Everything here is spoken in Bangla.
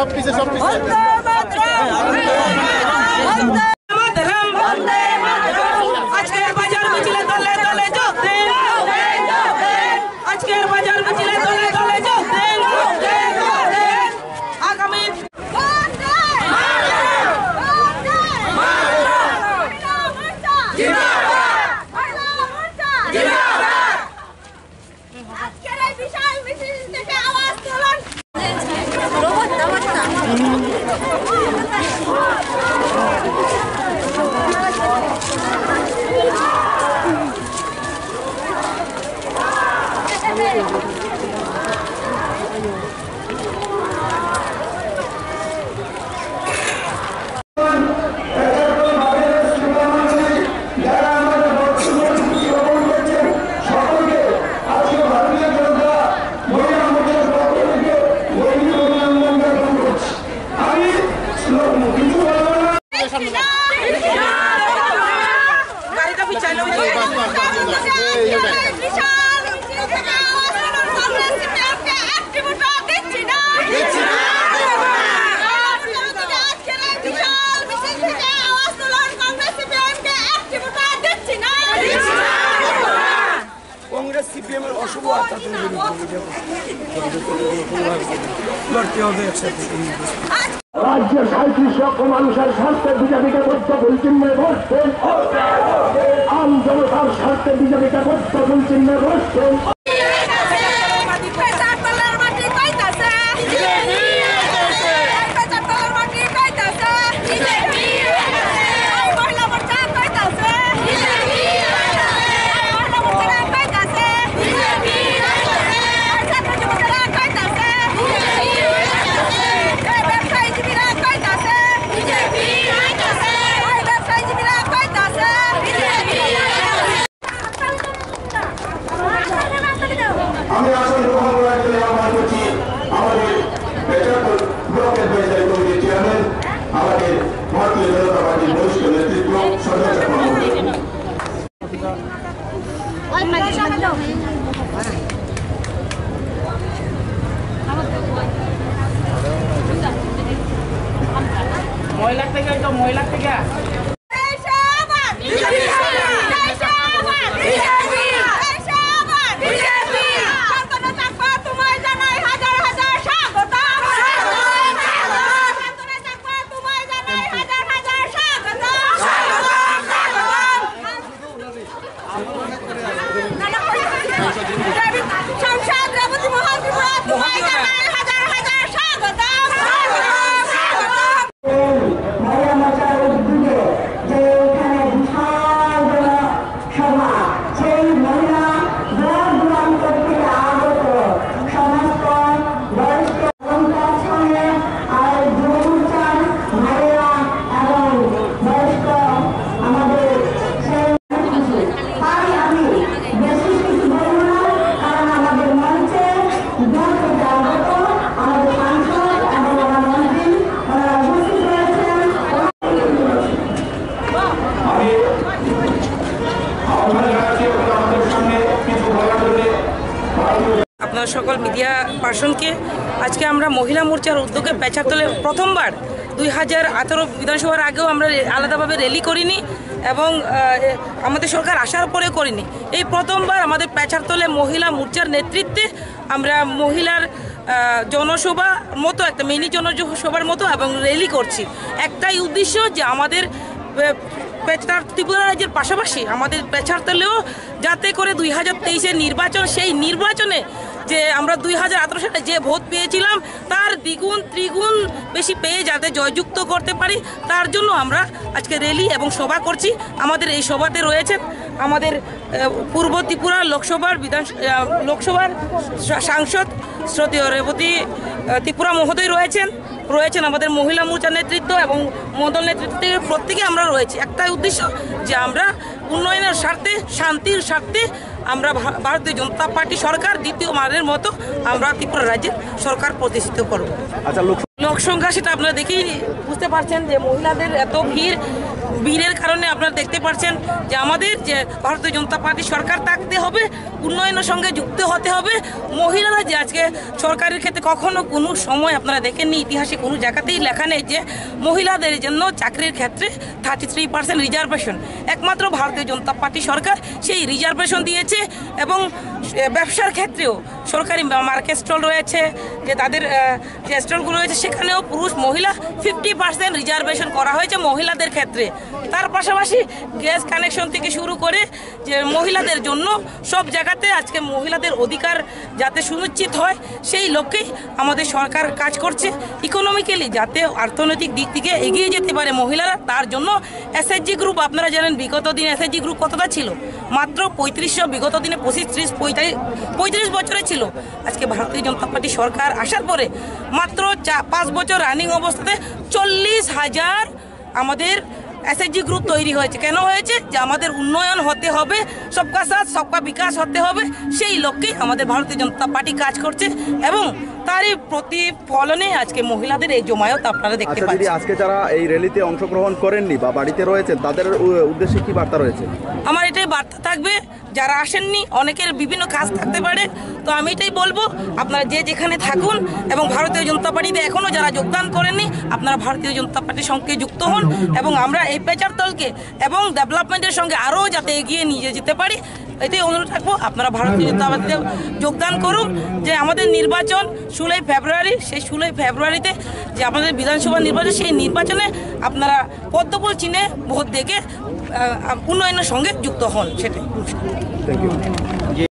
राज्य 37 লক্ষ মানুষের স্বার্থে বিজেপিকে বদ্ধ চিহ্নে বসছেন, আম জনতার স্বার্থে বিজেপিকে বদ্ধ চিহ্নে বসছেন। আমি আসলে আহ্বান করছি আমাদের বেচারপুর ব্লকের পরিচালক কমিটির চেয়ারম্যান, আমাদের ভারতীয় জনতা পার্টির বরিষ্ঠ নেতৃত্ব মহিলা থেকে আপনার সকল মিডিয়া পার্সনকে আজকে আমরা মহিলা মোর্চার উদ্যোগে বেচারতলে প্রথমবার 2018 বিধানসভার আগেও আমরা আলাদাভাবে র্যালি করিনি এবং আমাদের সরকার আসার পরে করিনি। এই প্রথমবার আমাদের বেচারতলে মহিলা মোর্চার নেতৃত্বে আমরা মহিলার জনসভা মতো একটা মিনি জনসভার মতো এবং র্যালি করছি। একটাই উদ্দেশ্য যে আমাদের ত্রিপুরা রাজ্যের পাশাপাশি আমাদের বেচারতলেও যাতে করে 2023-এর নির্বাচন, সেই নির্বাচনে যে আমরা 2018 সালে যে ভোট পেয়েছিলাম তার দ্বিগুণ ত্রিগুণ বেশি পেয়ে যাতে জয়যুক্ত করতে পারি, তার জন্য আমরা আজকে র্যালি এবং সভা করছি। আমাদের এই সভাতে রয়েছেন আমাদের পূর্ব ত্রিপুরা লোকসভার সাংসদ শ্রদ্ধেয় রেবতী ত্রিপুরা মহোদয় রয়েছেন আমাদের মহিলা মোর্চার নেতৃত্ব এবং মণ্ডল নেতৃত্ব থেকে প্রত্যেকে আমরা রয়েছি। একটাই উদ্দেশ্য যে আমরা উন্নয়নের স্বার্থে, শান্তির স্বার্থে আমরা ভারতীয় জনতা পার্টি সরকার দ্বিতীয়বারের মতো আমরা ত্রিপুরা রাজ্যের সরকার প্রতিষ্ঠিত করব। লোক সংখ্যা সেটা আপনারা দেখেই বুঝতে পারছেন যে মহিলাদের এত ভিড়ের কারণে আপনারা দেখতে পাচ্ছেন যে আমাদের যে ভারতীয় জনতা পার্টি সরকার থাকতে হবে, উন্নয়নের সঙ্গে যুক্ত হতে হবে। মহিলারা যে আজকে সরকারের ক্ষেত্রে কখনো কোনো সময় আপনারা দেখেননি, ইতিহাসে কোনো জায়গাতেই লেখা নেই যে মহিলাদের জন্য চাকরির ক্ষেত্রে 33% রিজার্ভেশন। একমাত্র ভারতীয় জনতা পার্টি সরকার সেই রিজার্ভেশন দিয়েছে। এবং ব্যবসার ক্ষেত্রেও সরকারি মার্কেট স্টল রয়েছে, যে তাদের যে স্টলগুলো রয়েছে সেখানেও পুরুষ মহিলা 50% রিজার্ভেশন করা হয়েছে মহিলাদের ক্ষেত্রে। তার পাশাপাশি গ্যাস কানেকশন থেকে শুরু করে যে মহিলাদের জন্য সব জায়গাতে আজকে মহিলাদের অধিকার যাতে সুনিশ্চিত হয় সেই লক্ষ্যেই আমাদের সরকার কাজ করছে। ইকোনমিক্যালি যাতে অর্থনৈতিক দিক থেকে এগিয়ে যেতে পারে মহিলারা, তার জন্য এসএইচজি গ্রুপ, আপনারা জানেন বিগত দিন এসএইচজি গ্রুপ কতটা ছিল, মাত্র 3500, বিগত দিনে 35 বছরে ছিল। আজকে ভারতীয় জনতা পার্টি সরকার আসার পরে মাত্র 5 বছর রানিং অবস্থাতে 40,000 আমাদের এসএইচজি গ্রুপ তৈরি হয়েছে। কেন হয়েছে? যে আমাদের উন্নয়ন হতে হবে, সবকা সাথ সবকা বিকাশ হতে হবে, সেই লক্ষ্যেই আমাদের ভারতীয় জনতা পার্টি কাজ করছে। এবং তারই প্রতিফলনে আজকে মহিলাদের এই জমায়েত আপনারা দেখতে পাচ্ছেন। আজকে যারা এই র্যালিতে অংশগ্রহণ করেননি বা বাড়িতে রয়েছেন তাদের উদ্দেশ্যে কি বার্তা রয়েছে? আমার এটাই বার্তা থাকবে, যারা আসেননি অনেকের বিভিন্ন কাজ থাকতে পারে, তো আমি এটাই বলবো আপনারা যে যেখানে থাকুন এবং ভারতীয় জনতা পার্টিতে এখনও যারা যোগদান করেননি আপনারা ভারতীয় জনতা পার্টির সঙ্গে যুক্ত হন এবং আমরা এই পেচার দলকে এবং ডেভেলপমেন্টের সঙ্গে আরও যাতে এগিয়ে নিয়ে যেতে পারি এটাই অনুরোধ রাখবো। আপনারা ভারতীয় জনতা পার্টিতে যোগদান করুন। যে আমাদের নির্বাচন 16 ফেব্রুয়ারি, সেই 16 ফেব্রুয়ারিতে যে আমাদের বিধানসভা নির্বাচন, সেই নির্বাচনে আপনারা পদ্মফুল চিহ্নে ভোট দেখে উন্নয়নের সঙ্গে যুক্ত হন, সেটাই। Thank you.